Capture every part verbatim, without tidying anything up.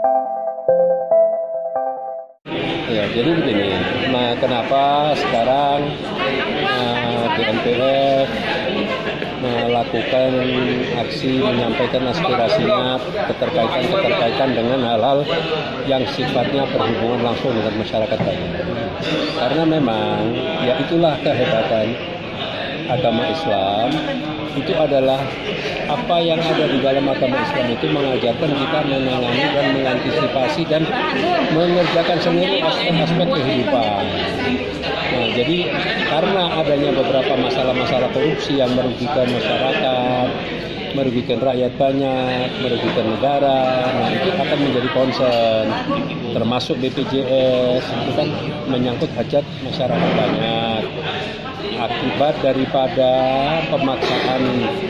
Ya, jadi begini, nah kenapa sekarang uh, G N P F melakukan aksi menyampaikan aspirasinya keterkaitan-keterkaitan dengan hal-hal yang sifatnya berhubungan langsung dengan masyarakat banyak. Karena memang ya itulah kehebatan agama Islam, itu adalah apa yang ada di dalam agama Islam itu mengajarkan kita menangani dan mengantisipasi dan mengerjakan seluruh aspek-aspek kehidupan. Nah, jadi karena adanya beberapa masalah-masalah korupsi yang merugikan masyarakat, merugikan rakyat banyak, merugikan negara, nah itu akan menjadi concern. Termasuk B P J S, itu kan menyangkut hajat masyarakat banyak. Akibat daripada pemaksaan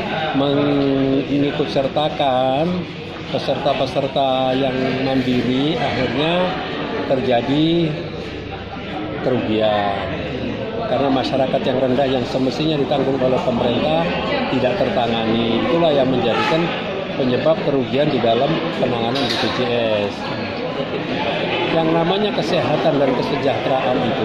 mengikut sertakan peserta-peserta yang mandiri, akhirnya terjadi kerugian. Karena masyarakat yang rendah yang semestinya ditanggung oleh pemerintah tidak tertangani. Itulah yang menjadikan penyebab kerugian di dalam penanganan B P J S. Yang namanya kesehatan dan kesejahteraan itu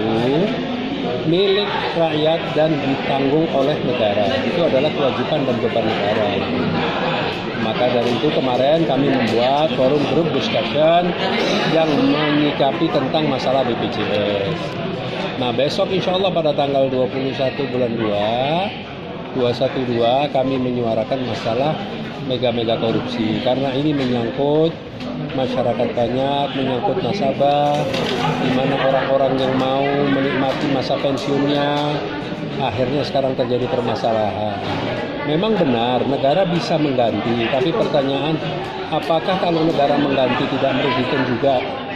milik rakyat dan ditanggung oleh negara. Itu adalah kewajiban dan beban negara. Maka dari itu kemarin kami membuat forum group discussion yang menyikapi tentang masalah B P J S. Nah, besok insya Allah pada tanggal dua puluh satu bulan dua, dua satu dua kami menyuarakan masalah mega-mega korupsi. Karena ini menyangkut masyarakat banyak, menyangkut nasabah, di mana orang-orang yang mau menikmati masa pensiunnya, akhirnya sekarang terjadi permasalahan. Memang benar, negara bisa mengganti, tapi pertanyaan, apakah kalau negara mengganti tidak merugikan juga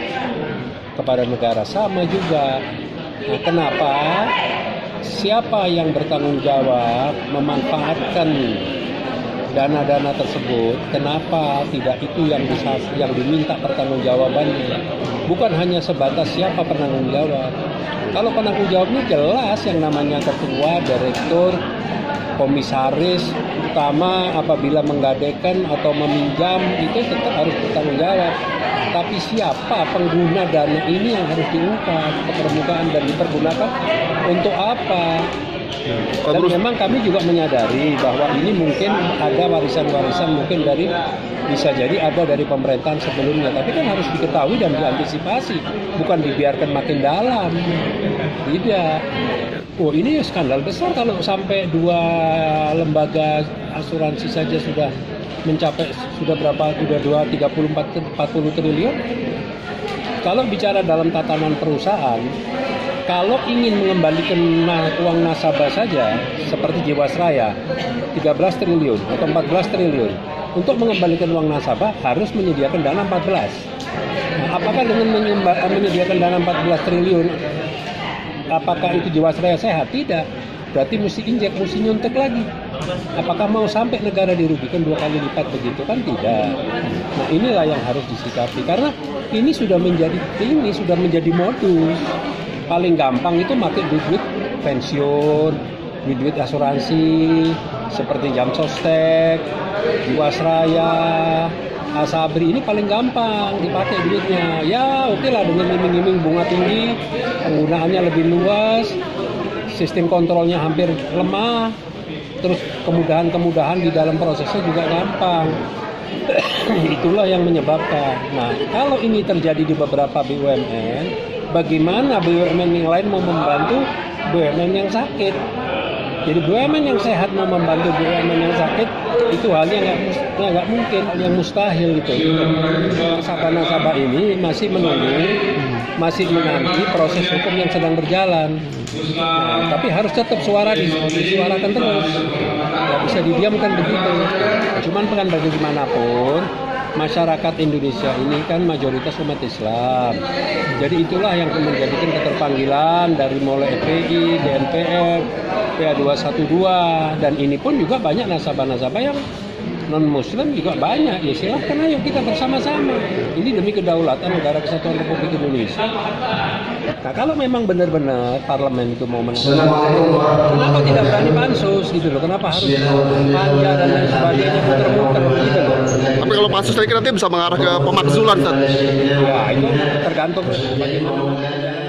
kepada negara? Sama juga. Nah, kenapa? Siapa yang bertanggung jawab memanfaatkan dana-dana tersebut? Kenapa tidak itu yang bisa, yang diminta pertanggungjawabannya? Bukan hanya sebatas siapa penanggung jawab. Kalau penanggung jawabnya jelas, yang namanya ketua, direktur, komisaris utama apabila menggadaikan atau meminjam itu tetap harus bertanggung jawab. Tapi siapa pengguna dana ini yang harus diungkap ke permukaan dan dipergunakan untuk apa? Dan memang kami juga menyadari bahwa ini mungkin ada warisan-warisan mungkin dari, bisa jadi ada dari pemerintahan sebelumnya, tapi kan harus diketahui dan diantisipasi, bukan dibiarkan makin dalam. Tidak. Oh, ini skandal besar kalau sampai dua lembaga asuransi saja sudah mencapai sudah berapa sudah dua tiga puluh empat puluh triliun. Kalau bicara dalam tatanan perusahaan, kalau ingin mengembalikan uang nasabah saja seperti Jiwasraya tiga belas triliun atau empat belas triliun, untuk mengembalikan uang nasabah harus menyediakan dana empat belas. Nah, apakah dengan menyediakan dana empat belas triliun apakah itu Jiwasraya sehat? Tidak. Berarti mesti injek, mesti nyuntik lagi. Apakah mau sampai negara dirugikan dua kali lipat begitu? Kan tidak. Nah, inilah yang harus disikapi, karena ini sudah menjadi ini sudah menjadi modus. Paling gampang itu pakai duit-duit pensiun, duit-duit asuransi seperti Jam Sostek, Jiwasraya, Asabri, ini paling gampang dipakai duitnya. Ya oke lah, dengan iming-iming bunga tinggi, penggunaannya lebih luas, sistem kontrolnya hampir lemah, terus kemudahan-kemudahan di dalam prosesnya juga gampang. Itulah yang menyebabkan. Nah, kalau ini terjadi di beberapa B U M N, bagaimana B U M N yang lain mau membantu B U M N yang sakit? Jadi B U M N yang sehat mau membantu B U M N yang sakit, itu halnya nggak nggak mungkin, yang mustahil gitu. Nasabah-nasabah ini masih menunggu, masih menanti proses hukum yang sedang berjalan. Nah, tapi harus tetap suara disuarakan terus, nggak bisa didiamkan begitu. Cuman bukan bagaimanapun, masyarakat Indonesia ini kan mayoritas umat Islam. Jadi itulah yang menjadikan keterpanggilan dari mulai F P I, G N P F, P A dua satu dua, dan ini pun juga banyak nasabah-nasabah yang non-Muslim juga banyak. Ya silahkan, ayo kita bersama-sama. Ini demi kedaulatan negara kesatuan Republik Indonesia. Nah, kalau memang benar-benar parlemen itu mau menangani, kenapa tidak berani pansus gitu loh? Kenapa harus panja dan lain sebagainya muter-muter gitu loh? Tapi kalau pansus nanti bisa mengarah ke pemakzulan, Ustaz. Ya itu tergantung bagaimana.